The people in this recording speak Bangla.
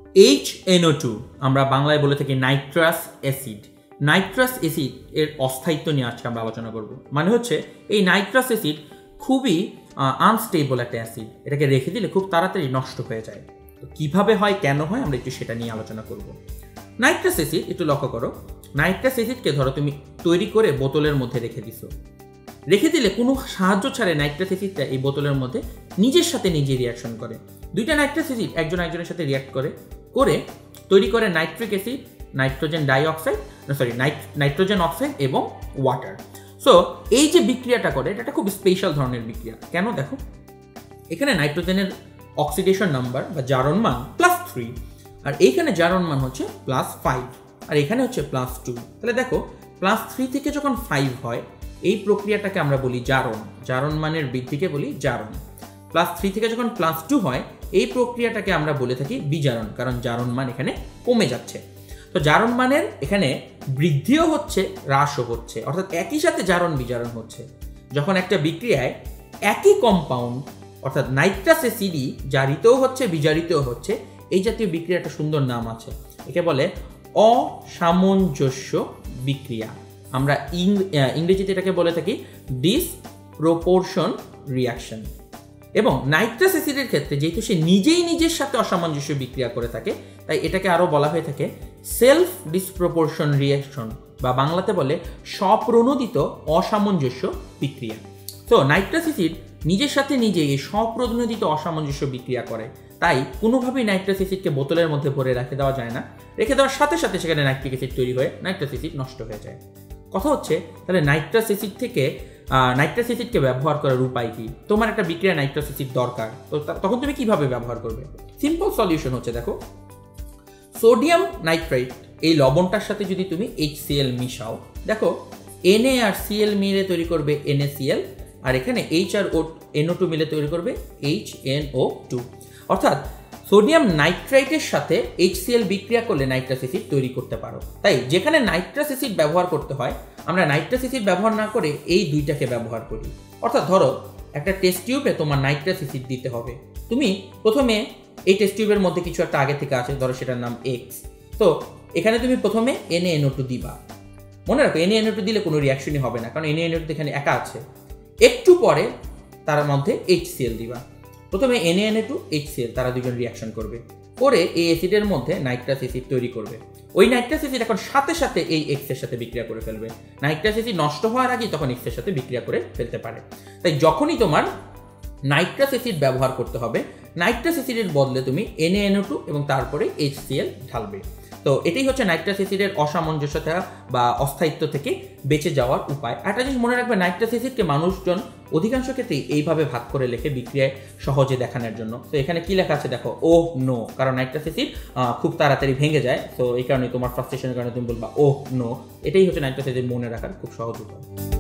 HNO2 আমরা বাংলায় বলে থাকি নাইট্রাস অ্যাসিড। নাইট্রাস অ্যাসিড এর অস্থায়িত্ব নিয়ে আজকে আমরা আলোচনা করব। মানে হচ্ছে এই নাইট্রাস অ্যাসিড খুবই আনস্টেবল একটা অ্যাসিড, এটাকে রেখে দিলে খুব তাড়াতাড়ি নষ্ট হয়ে যায়। তো কীভাবে হয়, কেন হয়, আমরা একটু সেটা নিয়ে আলোচনা করব। নাইট্রাস অ্যাসিড একটু লক্ষ্য করো, নাইট্রাস অ্যাসিডকে ধরো তুমি তৈরি করে বোতলের মধ্যে রেখে দিছো, রেখে দিলে কোনো সাহায্য ছাড়ে নাইট্রাস অ্যাসিডটা এই বোতলের মধ্যে নিজের সাথে নিজে রিয়াকশন করে। দুইটা নাইট্রাস অ্যাসিড একজন একজনের সাথে রিয়াক্ট করে তৈরি করে nitric acid, nitrogen dioxide, nitrogen oxide এবং ওয়াটার। সো এই যে বিক্রিয়াটা করে এটা খুব স্পেশাল ধরনের বিক্রিয়া। কেন দেখো, এখানে নাইট্রোজেনের অক্সিডেশন নাম্বার বা জারণ মান +3, আর এইখানে জারণ মান হচ্ছে +5, আর এখানে হচ্ছে +2। তাহলে দেখো +3 থেকে যখন 5 হয় এই প্রক্রিয়াটাকে আমরা বলি জারণ। জারণ মানের বৃদ্ধিকে বলি জারণ। +3 থেকে যখন +2 হয় এই প্রক্রিয়াটাকে আমরা বলে থাকি বিজারণ, কারণ জারণ মান এখানে কমে যাচ্ছে। তো জারণ মানের এখানে বৃদ্ধিও হচ্ছে, হ্রাসও হচ্ছে, অর্থাৎ একই সাথে জারণ বিজারণ হচ্ছে। যখন একটা বিক্রিয়ায় একই কম্পাউন্ড অর্থাৎ নাইট্রাস অ্যাসিডই জারিতও হচ্ছে বিজারিতও হচ্ছে, এই জাতীয় বিক্রিয়াটা সুন্দর নাম আছে, একে বলে অসামঞ্জস্য বিক্রিয়া। আমরা ইংরেজিতে এটাকে বলে থাকি ডিসপ্রপোর্শন রিয়াকশন। এবং নাইট্রাস অ্যাসিডের ক্ষেত্রে যেহেতু সে নিজেই নিজের সাথে অসামঞ্জস্য বিক্রিয়া করে থাকে, তাই এটাকে আরও বলা হয়ে থাকে সেলফ ডিসপ্রপোর্শন রিয়াকশন, বা বাংলাতে বলে স্বপ্রণোদিত অসামঞ্জস্য বিক্রিয়া। তো নাইট্রাস অ্যাসিড নিজের সাথে নিজেই এই স্বপ্রণোদিত অসামঞ্জস্য বিক্রিয়া করে, তাই কোনোভাবেই নাইট্রাস অ্যাসিডকে বোতলের মধ্যে ভরে রেখে দেওয়া যায় না। রেখে দেওয়ার সাথে সাথে সেখানে নাইট্রিক অ্যাসিড তৈরি হয়ে নাইট্রাস অ্যাসিড নষ্ট হয়ে যায়। কথা হচ্ছে তাহলে নাইট্রাস অ্যাসিডকে ব্যবহার করার উপায় কি? তোমার একটা বিক্রিয়া নাইট্রাস অ্যাসিড দরকার, তো তখন তুমি কিভাবে ব্যবহার করবে? সিম্পল সলিউশন হচ্ছে, দেখো সোডিয়াম নাইট্রাইট এই লবণটার সাথে যদি তুমি HCl মিশাও, দেখো Na আর Cl মিলে তৈরি করবে NaCl, আর এখানে H আর NO2 মিলে তৈরি করবে HNO2। অর্থাৎ সোডিয়াম নাইট্রাইটের সাথে HCl বিক্রিয়া করলে নাইট্রাস অ্যাসিড তৈরি করতে পারো। তাই যেখানে নাইট্রাস অ্যাসিড ব্যবহার করতে হয় আমরা নাইট্রাস অ্যাসিড ব্যবহার না করে এই দুইটাকে ব্যবহার করি। অর্থাৎ ধরো একটা টেস্ট টিউবে তোমার নাইট্রাস অ্যাসিড দিতে হবে, তুমি প্রথমে এই টেস্ট টিউবের মধ্যে কিছু একটা আগে থেকে আছে, ধরো সেটার নাম X। তো এখানে তুমি প্রথমে NaNO2 দিবা। মনে রাখো NaNO2 দিলে কোনো রিয়াকশনই হবে না, কারণ NaNO2 এখানে একা আছে। একটু পরে তার মধ্যে HCl দিবা। প্রথমে NaNO2 HCl তারা দুজন রিয়াকশন করবে, করে এই অ্যাসিডের মধ্যে নাইট্রাস অ্যাসিড তৈরি করবে। ওই নাইট্রাস অ্যাসিড এখন সাথে সাথে এই X এর সাথে বিক্রিয়া করে ফেলবে। নাইট্রাস অ্যাসিড নষ্ট হওয়ার আগেই তখন X এর সাথে বিক্রিয়া করে ফেলতে পারে। তাই যখনই তোমার নাইট্রাস অ্যাসিড ব্যবহার করতে হবে, নাইট্রাস অ্যাসিডের বদলে তুমি NaNO2 এবং তারপরে HCl ঢালবে। তো এটাই হচ্ছে নাইট্রাস অ্যাসিডের অসামঞ্জস্যতা বা অস্থায়িত্ব থেকে বেঁচে যাওয়ার উপায়। একটা জিনিস মনে রাখবে, নাইট্রাস অ্যাসিডকে মানুষজন অধিকাংশ ক্ষেত্রেই এইভাবে ভাগ করে লেখে বিক্রিয়ায় সহজে দেখানোর জন্য। তো এখানে কি লেখা আছে দেখো, ওহ নো, কারণ নাইট্রাস অ্যাসিড খুব তাড়াতাড়ি ভেঙে যায়। তো এই কারণে তোমার ফ্রাস্ট্রেশনের কারণে তুমি বলবা ওহ নো। এটাই হচ্ছে নাইট্রাস অ্যাসিড মনে রাখার খুব সহজ উপায়।